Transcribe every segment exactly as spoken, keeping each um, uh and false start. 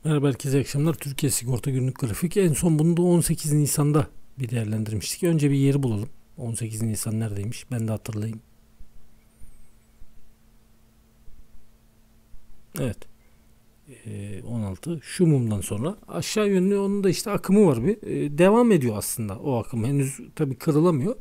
Merhaba herkese, iyi akşamlar. Türkiye Sigorta Günlük Grafik. En son bunu da on sekiz Nisan'da bir değerlendirmiştik. Önce bir yeri bulalım. on sekiz Nisan neredeymiş? Ben de hatırlayayım. Evet. Ee, on altı. Şu mumdan sonra aşağı yönlü onun da işte akımı var bir. Ee, devam ediyor aslında o akım. Henüz tabii kırılamıyor.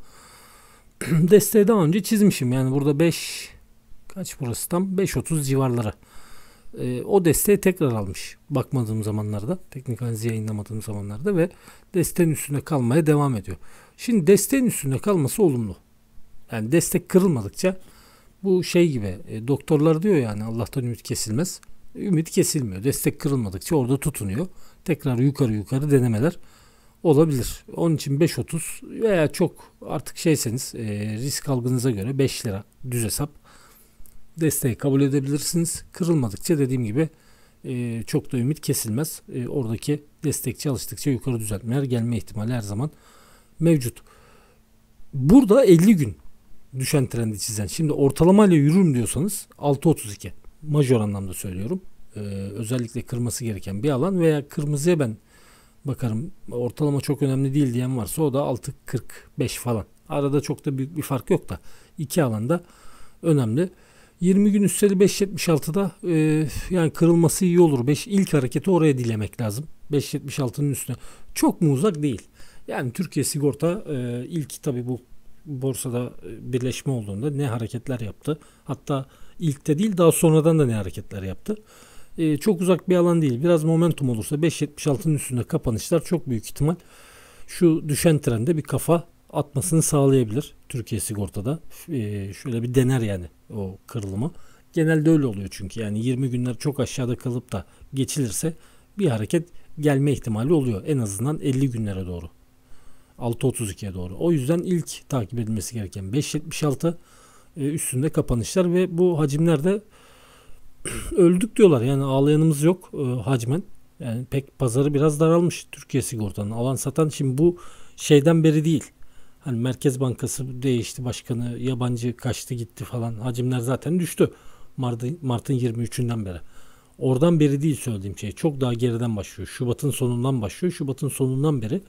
Desteği daha önce çizmişim. Yani burada beş kaç burası tam? beş otuz civarlara. E, o desteği tekrar almış bakmadığım zamanlarda, teknik analiz yayınlamadığım zamanlarda ve desteğin üstünde kalmaya devam ediyor. Şimdi desteğin üstünde kalması olumlu. Yani destek kırılmadıkça bu şey gibi, e, doktorlar diyor yani Allah'tan ümit kesilmez. Ümit kesilmiyor. Destek kırılmadıkça orada tutunuyor. Tekrar yukarı yukarı denemeler olabilir. Onun için beş otuz veya çok artık şeyseniz, e, risk algınıza göre beş lira düz hesap desteği kabul edebilirsiniz. Kırılmadıkça dediğim gibi e, çok da ümit kesilmez. E, oradaki destek çalıştıkça yukarı düzeltmeler gelme ihtimali her zaman mevcut. Burada elli gün düşen trendi çizen. Şimdi ortalamayla yürürüm diyorsanız altı otuz iki. Majör anlamda söylüyorum. E, özellikle kırması gereken bir alan veya kırmızıya ben bakarım. Ortalama çok önemli değil diyen varsa o da altı kırk beş falan. Arada çok da büyük bir fark yok da iki alanda önemli. yirmi gün üsteli beş yetmiş altıda e, yani kırılması iyi olur. beş ilk hareketi oraya dilemek lazım. beş yetmiş altının üstüne. Çok mu uzak değil. Yani Türkiye Sigorta e, ilk tabii bu borsada birleşme olduğunda ne hareketler yaptı. Hatta ilkte değil daha sonradan da ne hareketler yaptı. E, çok uzak bir alan değil. Biraz momentum olursa beş yetmiş altının üstünde kapanışlar çok büyük ihtimal şu düşen trende bir kafa atmasını sağlayabilir Türkiye Sigorta'da. Ee, şöyle bir dener yani o kırılımı. Genelde öyle oluyor çünkü yani yirmi günler çok aşağıda kalıp da geçilirse bir hareket gelme ihtimali oluyor. En azından elli günlere doğru. altı otuz ikiye doğru. O yüzden ilk takip edilmesi gereken beş yetmiş altı e, üstünde kapanışlar ve bu hacimlerde öldük diyorlar. Yani ağlayanımız yok e, hacmen. Yani pek pazarı biraz daralmış Türkiye Sigorta'nın. Alan satan şimdi bu şeyden beri değil. Hani Merkez Bankası değişti, başkanı yabancı kaçtı gitti falan. Hacimler zaten düştü. Mart'ın, Mart'ın yirmi üçünden beri. Oradan beri değil söylediğim şey. Çok daha geriden başlıyor. Şubat'ın sonundan başlıyor. Şubat'ın sonundan beri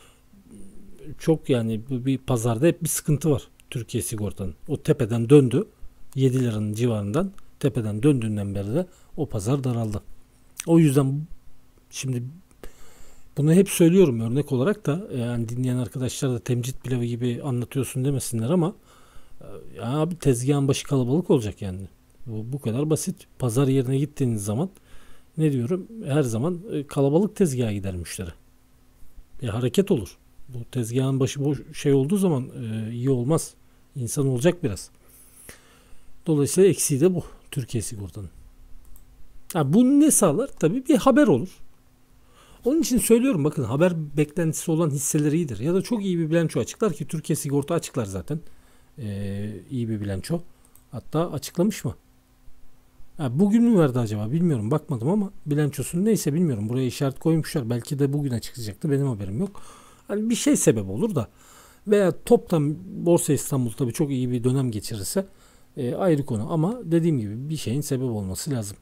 çok yani bir pazarda hep bir sıkıntı var Türkiye Sigorta'nın. O tepeden döndü. yedi liranın civarından tepeden döndüğünden beri de o pazar daraldı. O yüzden şimdi bunu hep söylüyorum örnek olarak da yani dinleyen arkadaşlar da temcit pilavı gibi anlatıyorsun demesinler ama ya abi tezgahın başı kalabalık olacak yani. Bu, bu kadar basit. Pazar yerine gittiğiniz zaman ne diyorum? Her zaman kalabalık tezgaha gider müşteri. Bir hareket olur. Bu tezgahın başı boş şey olduğu zaman e, iyi olmaz. İnsan olacak biraz. Dolayısıyla eksiği de bu Türkiye Sigorta'nın. Ha, bu ne sağlar? Tabii bir haber olur. Onun için söylüyorum bakın haber beklentisi olan hisseler iyidir. Ya da çok iyi bir bilanço açıklar ki Türkiye Sigorta açıklar zaten. Ee, iyi bir bilanço. Hatta açıklamış mı? Ha, bugün mü verdi acaba bilmiyorum bakmadım ama bilançosunu neyse bilmiyorum. Buraya işaret koymuşlar. Belki de bugün açıklayacaktı benim haberim yok. Hani bir şey sebep olur da veya toptan Borsa İstanbul tabii çok iyi bir dönem geçirirse e, ayrı konu ama dediğim gibi bir şeyin sebep olması lazım.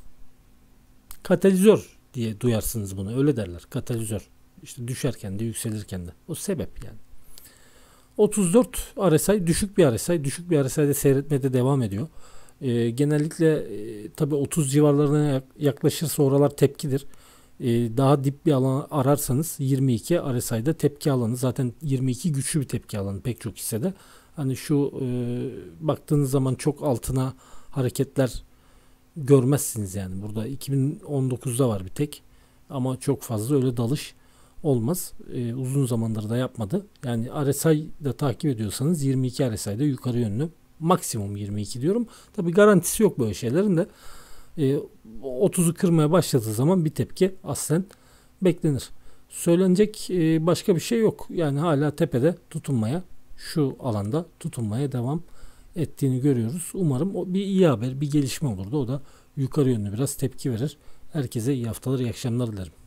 Katalizör diye duyarsınız bunu. Öyle derler. Katalizör. İşte düşerken de yükselirken de. O sebep yani. otuz dört R S I düşük bir R S I. Düşük bir R S I'de seyretmede devam ediyor. Ee, genellikle e, tabi otuz civarlarına yaklaşırsa oralar tepkidir. Ee, daha dip bir alan ararsanız yirmi iki R S I'de tepki alanı. Zaten yirmi iki güçlü bir tepki alanı pek çok hissede. Hani şu e, baktığınız zaman çok altına hareketler görmezsiniz yani. Burada iki bin on dokuzda var bir tek. Ama çok fazla öyle dalış olmaz. Ee, uzun zamandır da yapmadı. Yani R S I'da takip ediyorsanız yirmi iki R S I'da yukarı yönlü. Maksimum yirmi iki diyorum. Tabi garantisi yok böyle şeylerin de. Ee, otuzu kırmaya başladığı zaman bir tepki aslen beklenir. Söylenecek e, başka bir şey yok. Yani hala tepede tutunmaya, şu alanda tutunmaya devam ettiğini görüyoruz. Umarım o bir iyi haber, bir gelişme olurdu. O da yukarı yönlü biraz tepki verir. Herkese iyi haftalar, iyi akşamlar dilerim.